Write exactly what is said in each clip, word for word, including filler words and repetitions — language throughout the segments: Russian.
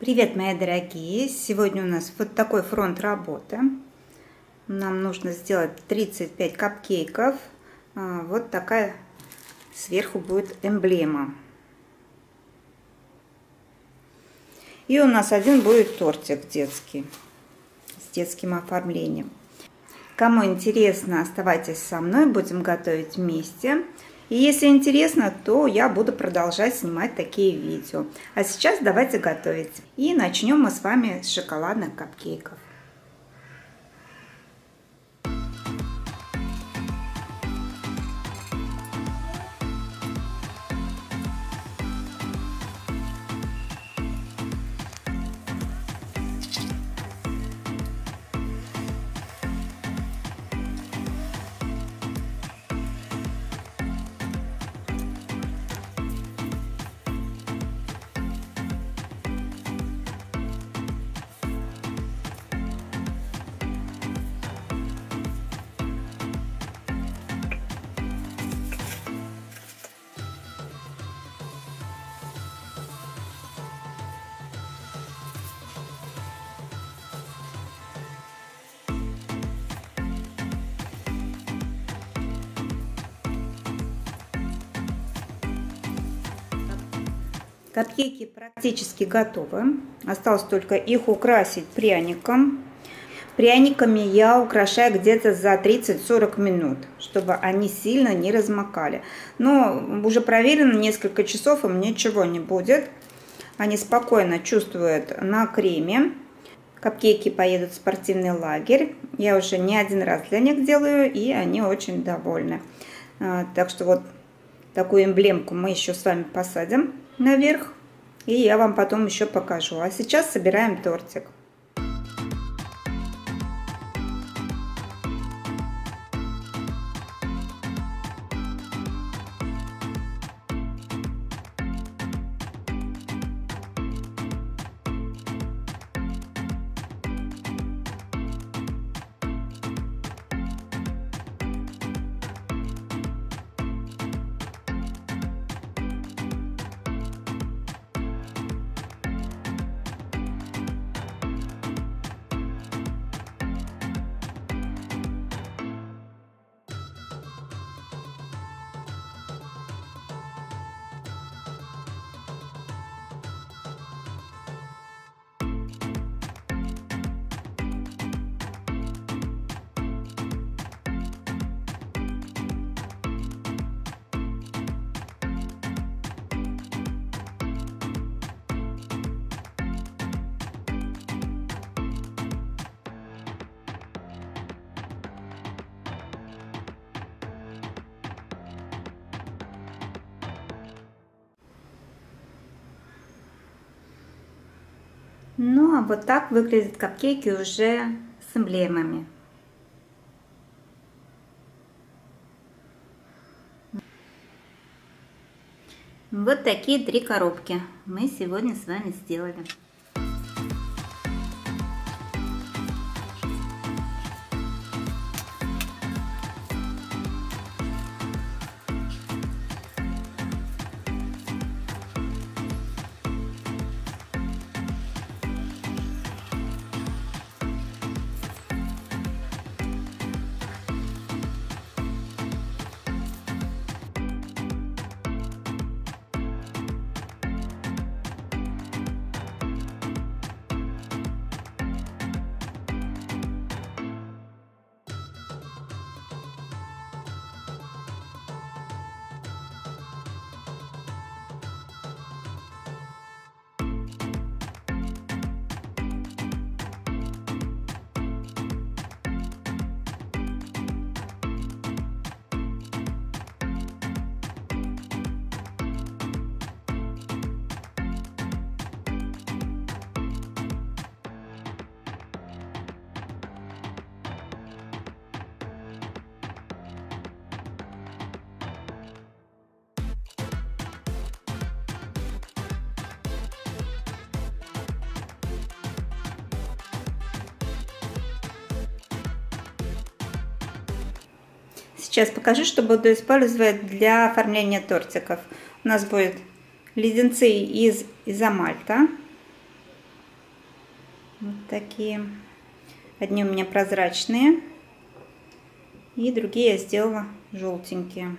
Привет, мои дорогие! Сегодня у нас вот такой фронт работы. Нам нужно сделать тридцать пять капкейков. Вот такая сверху будет эмблема. И у нас один будет тортик детский с детским оформлением. Кому интересно, оставайтесь со мной, будем готовить вместе. И если интересно, то я буду продолжать снимать такие видео. А сейчас давайте готовить. И начнем мы с вами с шоколадных капкейков. Капкейки практически готовы. Осталось только их украсить пряником. Пряниками я украшаю где-то за тридцать-сорок минут, чтобы они сильно не размокали. Но уже проверено несколько часов, им ничего не будет. Они спокойно чувствуют на креме. Капкейки поедут в спортивный лагерь. Я уже не один раз для них делаю, и они очень довольны. Так что вот такую эмблемку мы еще с вами посадим наверх, и я вам потом еще покажу. А сейчас собираем тортик. Ну, а вот так выглядят капкейки уже с эмблемами. Вот такие три коробки мы сегодня с вами сделали. Сейчас покажу, что буду использовать для оформления тортиков. У нас будет леденцы из изомальта. такие. Одни у меня прозрачные, и другие я сделала желтенькие.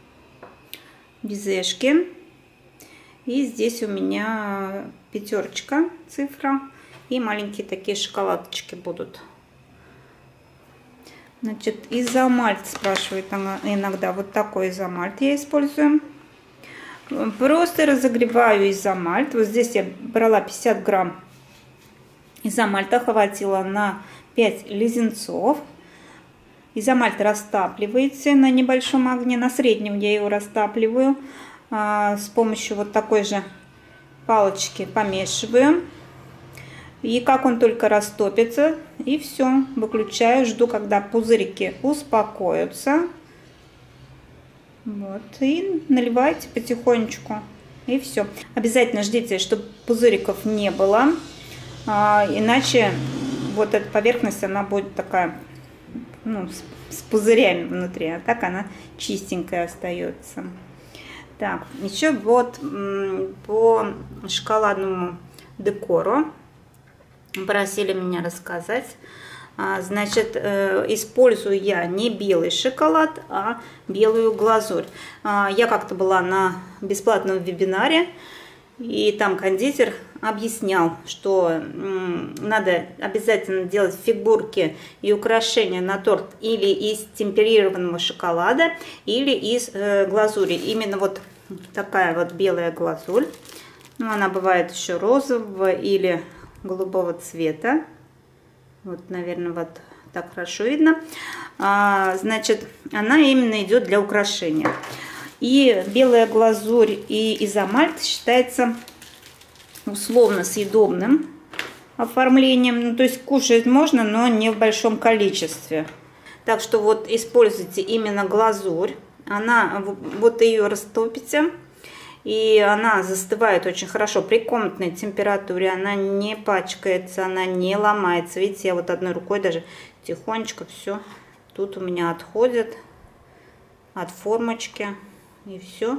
Безешки. И здесь у меня пятерочка цифра. И маленькие такие шоколадочки будут. Значит, изомальт спрашивает иногда. Вот такой изомальт я использую. Просто разогреваю изомальт. Вот здесь я брала пятьдесят грамм изомальта. Хватило на пять леденцов. Изомальт растапливается на небольшом огне. На среднем я его растапливаю. А, с помощью вот такой же палочки помешиваю. И как он только растопится, и все, выключаю, жду, когда пузырики успокоятся. Вот, и наливайте потихонечку, и все. Обязательно ждите, чтобы пузыриков не было, а, иначе вот эта поверхность, она будет такая, ну, с, с пузырями внутри, а так она чистенькая остается. Так, еще вот по шоколадному декору просили меня рассказать. Значит, использую я не белый шоколад, а белую глазурь. Я как-то была на бесплатном вебинаре, и там кондитер объяснял, что надо обязательно делать фигурки и украшения на торт или из темперированного шоколада, или из глазури. Именно вот такая вот белая глазурь. Ну, она бывает еще розового или голубого цвета. Вот, наверное, вот так хорошо видно. А, значит, она именно идет для украшения. И белая глазурь и изомальт считается условно съедобным оформлением. Ну, то есть кушать можно, но не в большом количестве. Так что вот используйте именно глазурь. Она, вот ее растопите. И она застывает очень хорошо при комнатной температуре. Она не пачкается, она не ломается. Видите, я вот одной рукой даже тихонечко все тут у меня отходит от формочки. И все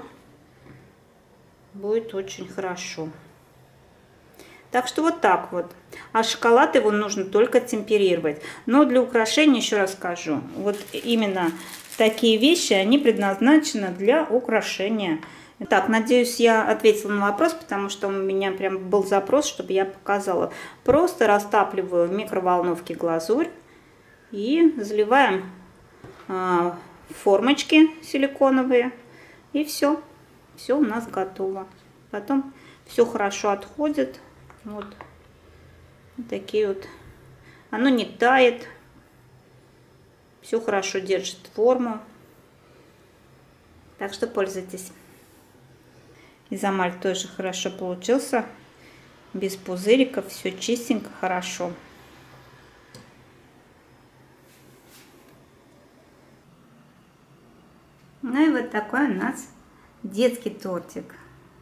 будет очень хорошо. Так что вот так вот. А шоколад его нужно только темперировать. Но для украшения, еще раз скажу, вот именно такие вещи, они предназначены для украшения. Так, надеюсь, я ответила на вопрос, потому что у меня прям был запрос, чтобы я показала. Просто растапливаю в микроволновке глазурь и заливаем а, формочки силиконовые. И все. Все у нас готово. Потом все хорошо отходит. Вот. Вот такие вот. Оно не тает. Все хорошо держит форму. Так что пользуйтесь. Изомальт тоже хорошо получился, без пузыриков, все чистенько, хорошо. Ну и вот такой у нас детский тортик.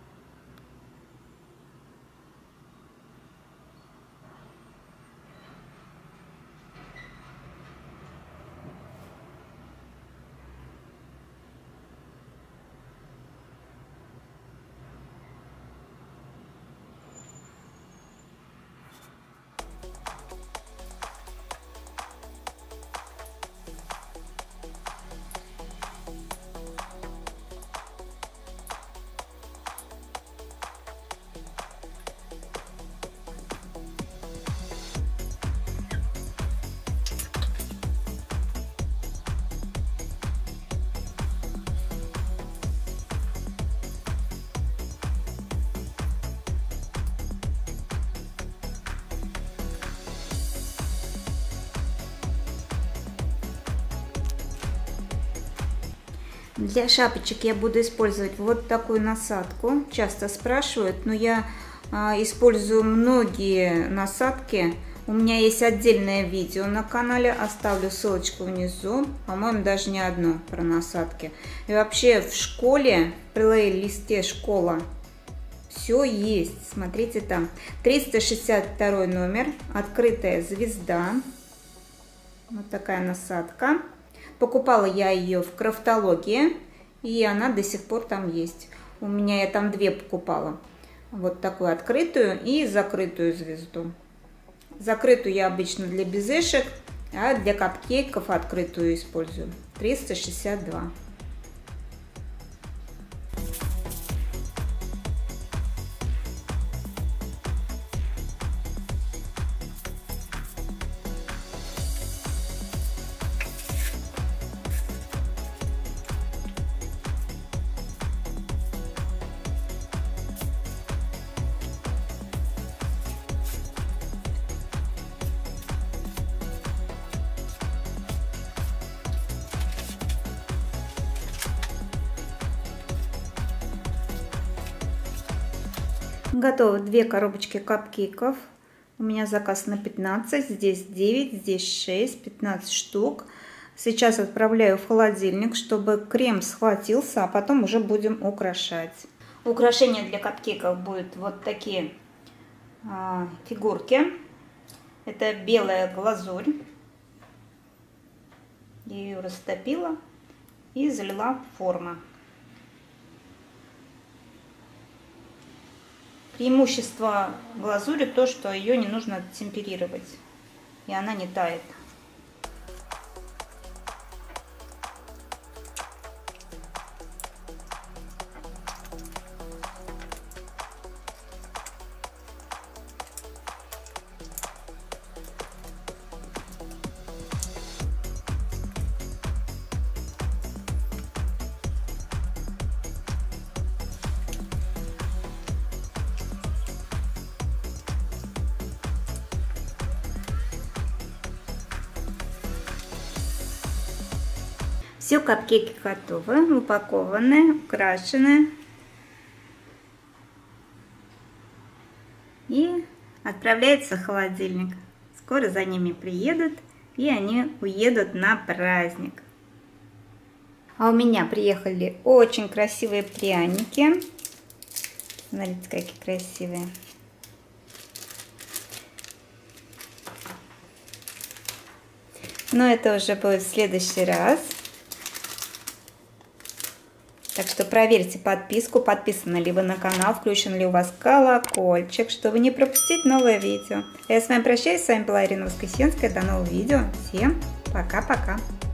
Для шапочек я буду использовать вот такую насадку. Часто спрашивают, но я а, использую многие насадки. У меня есть отдельное видео на канале, оставлю ссылочку внизу. По-моему, даже не одно про насадки. И вообще в школе, в плейлисте «Школа» все есть. Смотрите там. триста шестьдесят второй номер, открытая звезда. Вот такая насадка. Покупала я ее в Крафтологии, и она до сих пор там есть. У меня я там две покупала. Вот такую открытую и закрытую звезду. Закрытую я обычно для безешек, а для капкейков открытую использую. триста шестьдесят два. Готово две коробочки капкейков. У меня заказ на пятнадцать, здесь девять, здесь шесть, пятнадцать штук. Сейчас отправляю в холодильник, чтобы крем схватился, а потом уже будем украшать. Украшения для капкейков будут вот такие а, фигурки. Это белая глазурь. Я ее растопила и залила в форму. Преимущество глазури то, что ее не нужно темперировать, и она не тает. Все капкейки готовы, упакованы, украшены. И отправляются в холодильник. Скоро за ними приедут, и они уедут на праздник. А у меня приехали очень красивые пряники. Смотрите, какие красивые. Но это уже будет в следующий раз. Так что проверьте подписку, подписаны ли вы на канал, включен ли у вас колокольчик, чтобы не пропустить новое видео. Я с вами прощаюсь, с вами была Ирина Воскресенская, до нового видео, всем пока-пока.